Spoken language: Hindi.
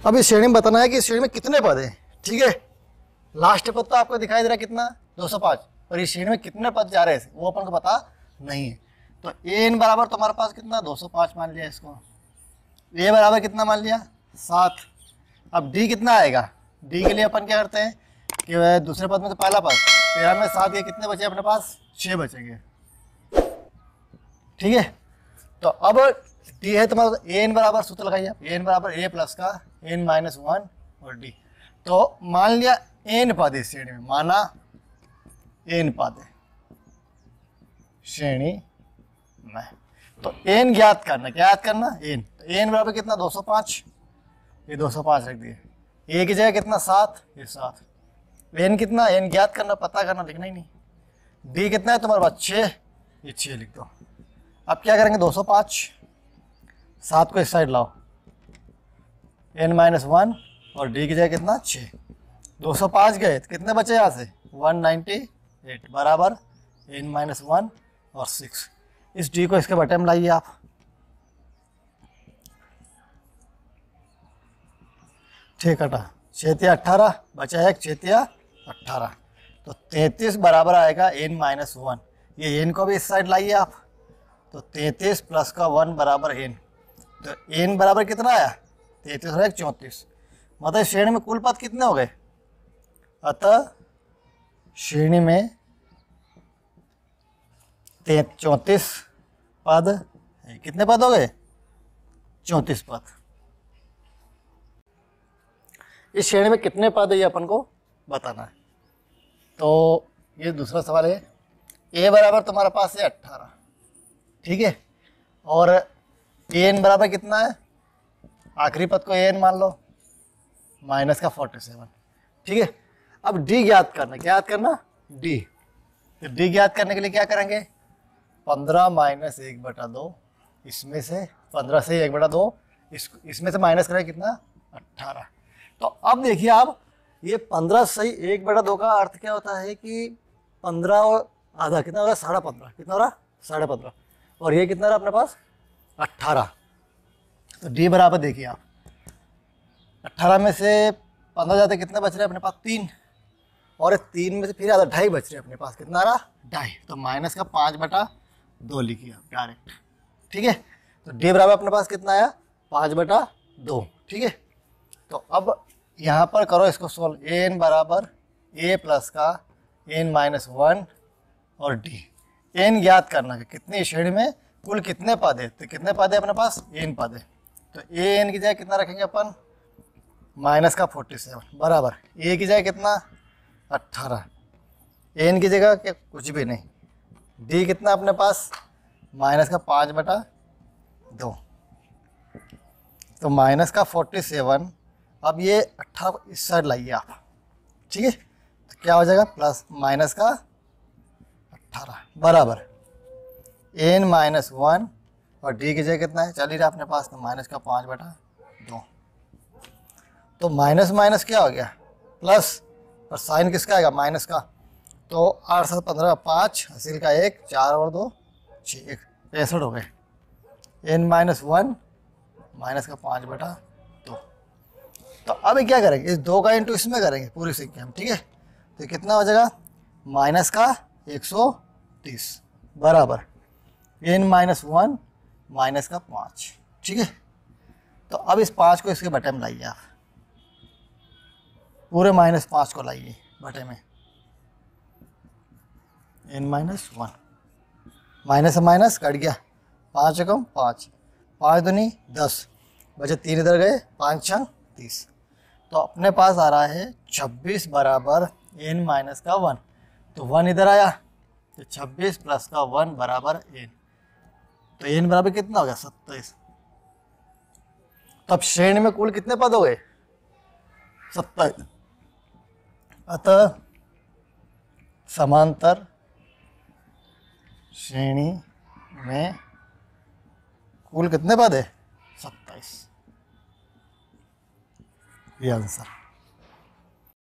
अब इस श्रेणी में बताना है कि इस श्रेणी में कितने पद हैं। ठीक है, लास्ट पद तो आपको दिखाई दे रहा है कितना, 205, और इस श्रेणी में कितने पद जा रहे हैं वो अपन को पता नहीं है। तो एन बराबर तुम्हारे पास कितना, 205 मान लिया इसको। ए बराबर कितना मान लिया, 7। अब डी कितना आएगा, डी के लिए अपन क्या करते हैं कि वह दूसरे पद में तो पहला पद 13 में 7 ये कितने बचे अपने पास, 6 बचेंगे। ठीक है, तो अब डी है तुम्हारा, एन बराबर सूत्र लगाइए आप, एन बराबर ए प्लस का एन माइनस 1 और डी। तो मान लिया एन पद इस श्रेणी में, माना एन पद है श्रेणी में, तो एन ज्ञात करना, क्या ज्ञात करना, एन। तो एन बराबर कितना, 205, ये 205 रख दिए। ए की जगह कितना, 7, ये 7। एन कितना, एन ज्ञात करना, पता करना, लिखना ही नहीं। डी कितना है तुम्हारे पास, 6, ये 6 लिख दो। अब क्या करेंगे, 205, 7 को इस साइड लाओ, एन माइनस 1 और डी की जगह कितना, 6। 205 गए तो कितने बचे यहाँ से, 198 बराबर एन माइनस 1 और 6। इस डी को इसके बटे में लाइए आप। ठीक हटा, 6 18 बचा एक, 6 18, तो 33 बराबर आएगा एन माइनस 1। ये एन को भी इस साइड लाइए आप, तो 33 प्लस का 1 बराबर एन। तो एन बराबर कितना आया, 33 और 1 34। मतलब श्रेणी में कुल पद कितने हो गए, अतः श्रेणी में 34 पद है। कितने पद हो गए, 34 पद। इस श्रेणी में कितने पद है ये अपन को बताना है। तो ये दूसरा सवाल है, ए बराबर तुम्हारे पास है 18, ठीक है, और एन बराबर कितना है, आखिरी पद को एन मान लो, माइनस का 47, ठीक है। अब डी ज्ञात करना, क्या ज्ञात करना, डी। तो डी ज्ञात करने के लिए क्या करेंगे, 15 माइनस 1/2, इसमें से 15 से 1/2, इसमें से माइनस करें कितना, 18। तो अब देखिए आप, ये 15 से 1/2 का अर्थ क्या होता है कि 15 और आधा कितना हो रहा है, 15.5, कितना हो रहा है, 15.5, और ये कितना रहा अपने पास, 18। तो डी बराबर देखिए आप, 18 में से 15 जाते कितने बच रहे हैं अपने पास, 3, और 3 में से फिर आधा 2.5 बच रहे हैं अपने पास, कितना रहा, 2.5। तो माइनस का 5/2 लिखिए आप डायरेक्ट, ठीक है। तो डी बराबर अपने पास कितना आया, 5/2, ठीक है। तो अब यहाँ पर करो इसको सोल्व, एन बराबर ए प्लस का एन माइनस 1 और डी। एन ज्ञात करना है कितनी श्रेणी में कुल कितने पद है, तो कितने पद है अपने पास, एन पद है। तो ए एन की जगह कितना रखेंगे अपन, माइनस का 47 बराबर ए की जगह कितना, 18, एन की जगह क्या कुछ भी नहीं, डी कितना अपने पास, माइनस का 5/2। तो माइनस का 47, अब ये 18 इस साइड लाइए आप, ठीक है। तो क्या हो जाएगा, प्लस माइनस का 18 बराबर एन माइनस 1 और डी की जगह कितना है, चल ही रहा अपने पास, तो माइनस का 5/2। तो माइनस माइनस क्या हो गया, प्लस, और साइन किसका आएगा, माइनस का। तो 8 7 15 5, हासिल का 1, 4 और 2 6, 65 हो गए। एन माइनस 1 माइनस का 5/2। तो अब क्या करेंगे, इस 2 का इंटू इसमें करेंगे पूरी संख्या में, ठीक है। तो कितना हो जाएगा, माइनस का 130 बराबर एन माइनस 1 माइनस का 5, ठीक है। तो अब इस 5 को इसके बटे में लाइए आप, पूरे -5 को लाइए बटे में, एन माइनस 1, माइनस से माइनस कट गया, 5 एकम 5, 5 दूनी 10, बचे 3 इधर गए, 5 6 30। तो अपने पास आ रहा है 26 बराबर एन माइनस का 1। तो 1 इधर आया, तो 26 प्लस का 1 बराबर एन। तो एन बराबर कितना हो गया, 27। तब श्रेणी में कुल कितने पद हो गए, 27। अतः समांतर श्रेणी में कुल कितने पद है, 27। ये आंसर।